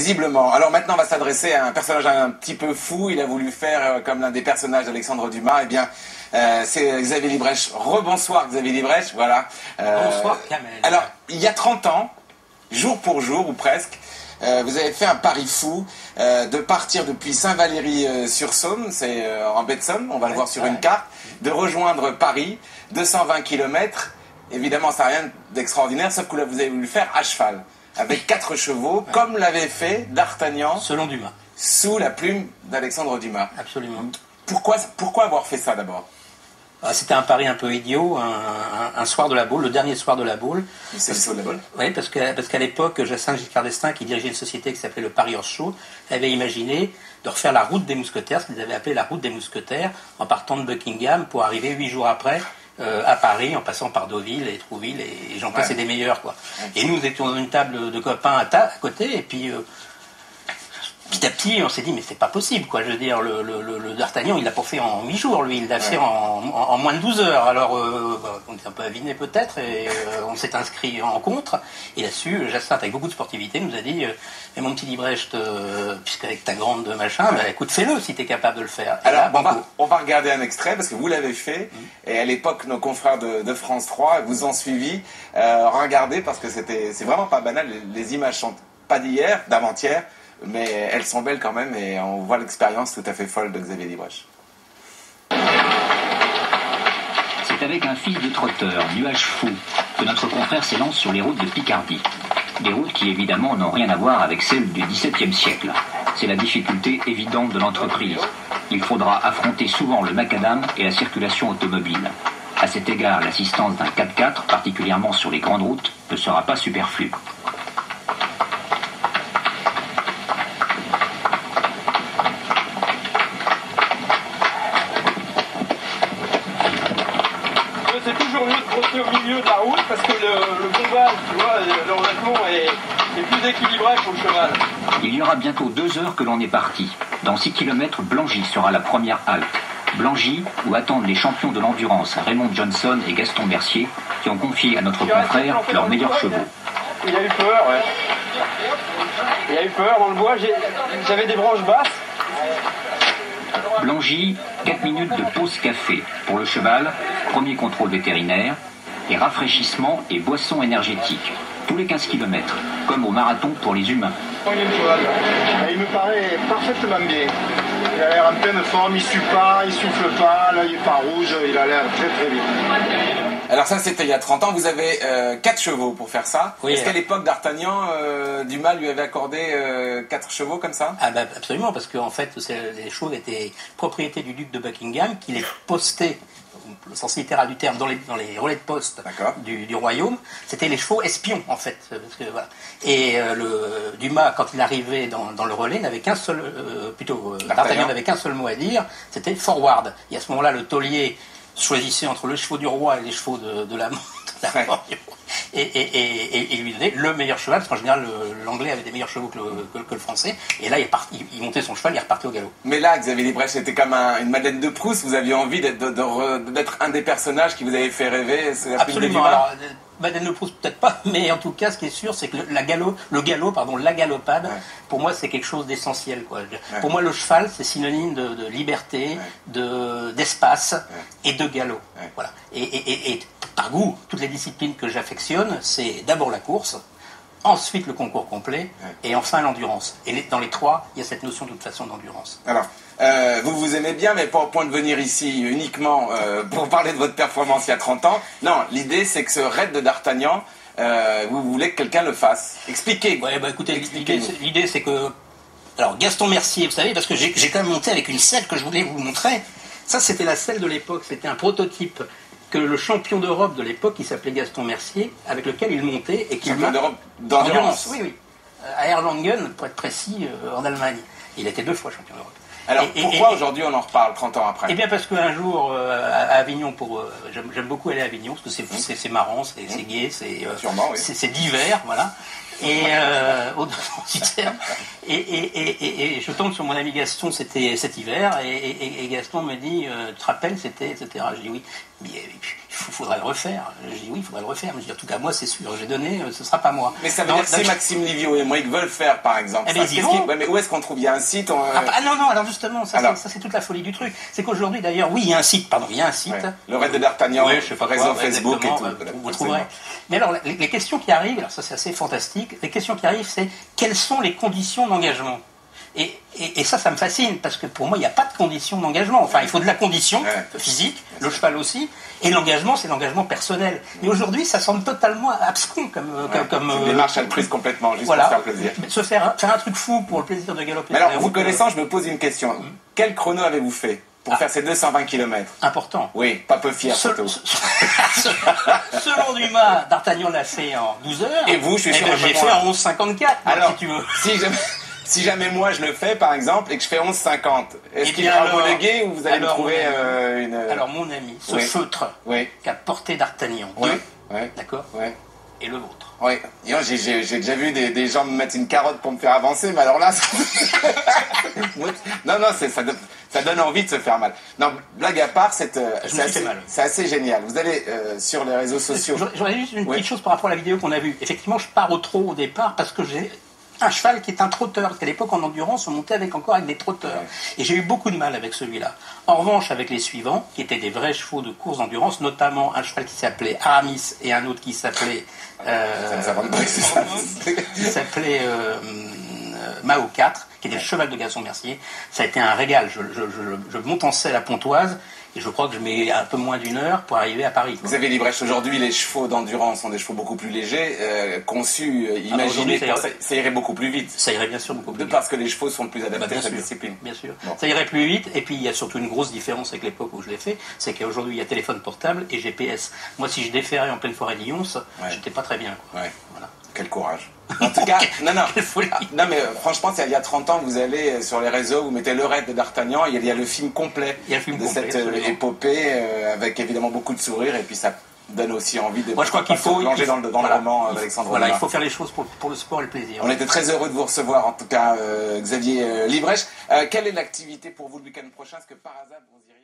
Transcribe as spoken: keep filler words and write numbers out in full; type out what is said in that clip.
visiblement. Alors maintenant, on va s'adresser à un personnage un petit peu fou. Il a voulu faire euh, comme l'un des personnages d'Alexandre Dumas. Eh bien, euh, c'est Xavier Librèche. Rebonsoir Xavier Librèche, voilà. Euh, Bonsoir Kamel. Alors, il y a trente ans, jour pour jour, ou presque, euh, vous avez fait un pari fou euh, de partir depuis Saint-Valery-sur-Saône, c'est euh, en baie de Somme, on va ouais, le voir sur ouais. une carte, de rejoindre Paris, deux cent vingt kilomètres. Évidemment, ça n'a rien d'extraordinaire, sauf que là, vous avez voulu le faire à cheval, avec quatre chevaux, ouais. comme l'avait fait D'Artagnan. Selon Dumas. Sous la plume d'Alexandre Dumas. Absolument. Pourquoi, pourquoi avoir fait ça d'abord? C'était un pari un peu idiot, un, un, un soir de la Baule, le dernier soir de la Baule. C'est le soir de la Baule? Oui, parce qu'à parce qu'à l'époque, Jacinthe Giscard d'Estaing, qui dirigeait une société qui s'appelait le Paris Horse Show, avait imaginé de refaire la route des mousquetaires, ce qu'ils avaient appelé la route des mousquetaires, en partant de Buckingham pour arriver huit jours après euh, à Paris, en passant par Deauville et Trouville, et, et j'en passais ouais. des meilleurs, quoi. Ouais. Et nous, nous étions dans une table de copains à, ta, à côté, et puis... Euh, Petit à petit, on s'est dit, mais c'est pas possible, quoi. Je veux dire, le, le, le, le D'Artagnan, il l'a pas fait en huit jours, lui, il l'a ouais. fait en, en, en moins de douze heures. Alors, euh, on est un peu aviné peut-être, et euh, on s'est inscrit en contre. Et là-dessus, Jacinthe, avec beaucoup de sportivité, nous a dit, euh, mais mon petit Librèche, euh, puisqu'avec ta grande machin, ouais. bah, écoute, fais-le si t'es capable de le faire. Et Alors, là, on, va, on va regarder un extrait, parce que vous l'avez fait, mmh. et à l'époque, nos confrères de, de France trois vous ont suivi. Euh, regardez, parce que c'était, c'est vraiment pas banal, les, les images sont pas d'hier, d'avant-hier, mais elles sont belles quand même et on voit l'expérience tout à fait folle de Xavier Librèche. C'est avec un fils de trotteur, Nuage Fou, que notre confrère s'élance sur les routes de Picardie. Des routes qui évidemment n'ont rien à voir avec celles du dix-septième siècle. C'est la difficulté évidente de l'entreprise. Il faudra affronter souvent le macadam et la circulation automobile. À cet égard, l'assistance d'un quatre-quatre, particulièrement sur les grandes routes, ne sera pas superflue. Au milieu de la route parce que le, le bombage, tu vois, le revêtement est, est plus équilibré pour le cheval. Il y aura bientôt deux heures que l'on est parti. Dans six kilomètres, Blangy sera la première halte. Blangy, où attendent les champions de l'endurance Raymond Johnson et Gaston Mercier, qui ont confié à notre confrère leurs meilleurs chevaux. Il a eu peur, ouais. Il a eu peur dans le bois, j'avais des branches basses. Blangy, quatre minutes de pause café pour le cheval, premier contrôle vétérinaire, et rafraîchissement et boissons énergétiques, tous les quinze kilomètres, comme au marathon pour les humains. Il me paraît parfaitement bien. Il a l'air en pleine forme, il ne sue pas, il ne souffle pas, là il n'est pas rouge, il a l'air très très bien. Alors ça c'était il y a trente ans, vous avez euh, quatre chevaux pour faire ça. Oui, Est-ce qu'à l'époque d'Artagnan, euh, Dumas lui avait accordé euh, quatre chevaux comme ça? Ah bah, absolument, parce qu'en fait les chevaux étaient propriété du duc de Buckingham qui les postait, le sens littéral du terme, dans les, dans les relais de poste du, du royaume. C'était les chevaux espions en fait. Parce que, voilà. Et euh, le, Dumas, quand il arrivait dans, dans le relais, n'avait qu'un seul, euh, plutôt euh, D'Artagnan n'avait qu'un seul mot à dire, c'était forward. Et à ce moment-là, le taulier choisissait entre le chevaux du roi et les chevaux de, de la montre. Ouais. Et, et, et, et il lui donnait le meilleur cheval, parce qu'en général l'anglais avait des meilleurs chevaux que le, que, que le français, et là il, part, il, il montait son cheval, il repartait au galop. Mais là, Xavier Librèche, c'était comme un, une Madeleine de Proust, vous aviez envie d'être, d'être un des personnages qui vous avait fait rêver? Absolument, alors Madeleine de Proust peut-être pas, mais en tout cas ce qui est sûr c'est que le, la galop, le galop, pardon, la galopade, ouais. pour moi c'est quelque chose d'essentiel, quoi. Ouais. Pour moi le cheval c'est synonyme de, de liberté, ouais. de, d'espace ouais. et de galop. Ouais. Voilà. Et, et, et, et par goût, toutes les disciplines que j'affectionne, c'est d'abord la course, ensuite le concours complet, ouais. et enfin l'endurance. Et les, dans les trois, il y a cette notion de toute façon d'endurance. Alors, euh, vous vous aimez bien, mais pas au point de venir ici uniquement euh, pour parler de votre performance il y a trente ans. Non, l'idée c'est que ce raid de D'Artagnan, euh, vous voulez que quelqu'un le fasse. Expliquez. Ouais, bah écoutez, l'idée c'est que... Alors, Gaston Mercier, vous savez, parce que j'ai quand même monté avec une selle que je voulais vous montrer. Ça, c'était la selle de l'époque, c'était un prototype que le champion d'Europe de l'époque, qui s'appelait Gaston Mercier, avec lequel il montait et qui champion d'Europe d'endurance. Oui, oui. À Erlangen, pour être précis, euh, en Allemagne. Il était deux fois champion d'Europe. Alors et, pourquoi aujourd'hui on en reparle trente ans après? Eh bien parce qu'un jour euh, à Avignon, pour euh, j'aime beaucoup aller à Avignon parce que c'est mmh. c'est marrant, c'est mmh. gai, c'est euh, oui. divers, voilà. Et euh, et, et, et, et je tombe sur mon ami Gaston, c'était cet hiver, et, et, et Gaston me dit, euh, tu te rappelles, c'était, et cetera. Je dis oui, mais il faudrait le refaire. Je dis oui, il faudrait le refaire. Mais je dis, en tout cas, moi, c'est sûr, j'ai donné, ce sera pas moi. Mais ça veut non, dire que si je... Maxime Livio et moi, ils veulent faire, par exemple. Eh ben, ça, ils qui... ouais, mais où est-ce qu'on trouve? Il y a un site on... ah, ah non, non, alors justement, ça, alors... c'est toute la folie du truc. C'est qu'aujourd'hui, d'ailleurs, oui, il y a un site, pardon, il y a un site. Ouais. Le Raid de D'Artagnan, oui, je sais pas réseau quoi, Facebook et tout. Bah, vous trouverez. Mais alors, les, les questions qui arrivent, alors ça, c'est assez fantastique. Les questions qui arrivent, c'est quelles sont les conditions d'engagement? Et, et, et ça, ça me fascine, parce que pour moi, il n'y a pas de condition d'engagement. Enfin, il faut de la condition ouais. physique, le cheval aussi, et l'engagement, c'est l'engagement personnel. Et aujourd'hui, ça semble totalement abscon comme... Ouais, comme une euh, démarche altruiste complètement, juste voilà, pour faire plaisir. Se faire, faire un truc fou pour le plaisir de galoper. Mais alors, vous connaissant, je me pose une question. Mmh. Quel chrono avez-vous fait pour ah. faire ces deux cent vingt kilomètres? Important. Oui, pas peu fier, Sel surtout. Selon Dumas, D'Artagnan l'a fait en douze heures. Et vous, je suis sûr que j'ai fait en onze cinquante-quatre, alors, si tu veux. Si je... Si jamais moi je le fais par exemple et que je fais onze cinquante, est-ce qu'il sera homologué ou vous allez alors, me trouver euh, une... Alors mon ami, ce oui. feutre oui. qu'a porté D'Artagnan, oui. deux, oui. d'accord, oui. et le vôtre. Oui, j'ai déjà vu des, des gens me mettre une carotte pour me faire avancer, mais alors là... non, non, ça donne, ça donne envie de se faire mal. Non, blague à part, c'est assez, assez génial. Vous allez euh, sur les réseaux sociaux... J'aurais juste une oui. petite chose par rapport à la vidéo qu'on a vue. Effectivement, je pars au trot au départ parce que j'ai... un cheval qui est un trotteur, parce qu'à l'époque en endurance on montait avec encore avec des trotteurs ouais. et j'ai eu beaucoup de mal avec celui-là. En revanche avec les suivants qui étaient des vrais chevaux de course d'endurance, notamment un cheval qui s'appelait Aramis et un autre qui s'appelait euh, ça, ça, ça, qui s'appelait euh, euh, Mao quatre, qui était le cheval de Gaston Mercier. Ça a été un régal. Je, je, je, je monte en selle à Pontoise. Et je crois que je mets un peu moins d'une heure pour arriver à Paris. Vous avez Librèche, aujourd'hui, les chevaux d'endurance sont des chevaux beaucoup plus légers, euh, conçus, euh, imaginés, ah, ça, irait... ça irait beaucoup plus vite. Ça irait bien sûr beaucoup plus de vite. Parce que les chevaux sont plus adaptés bah, à cette sûr, discipline. Bien sûr. Bon. Ça irait plus vite, et puis il y a surtout une grosse différence avec l'époque où je l'ai fait, c'est qu'aujourd'hui il y a téléphone portable et G P S. Moi si je déferrais en pleine forêt de Lyons, ouais. j'étais pas très bien. Quoi. Ouais. Voilà. Quel courage. En tout cas, non, non, non, mais euh, franchement, c'est il y a trente ans, vous allez sur les réseaux, vous mettez le raid de D'Artagnan, il y a le film complet il y a le film de complet, cette euh, épopée, euh, avec évidemment beaucoup de sourires, et puis ça donne aussi envie de Moi, je crois qu'il faut plonger dans le, dans voilà, le roman d'Alexandre Voilà, Dumas. il faut faire les choses pour, pour le sport et le plaisir. On était très heureux de vous recevoir, en tout cas, euh, Xavier euh, Librèche. Euh, quelle est l'activité pour vous le week-end prochain? Est-ce que par hasard, vous iriez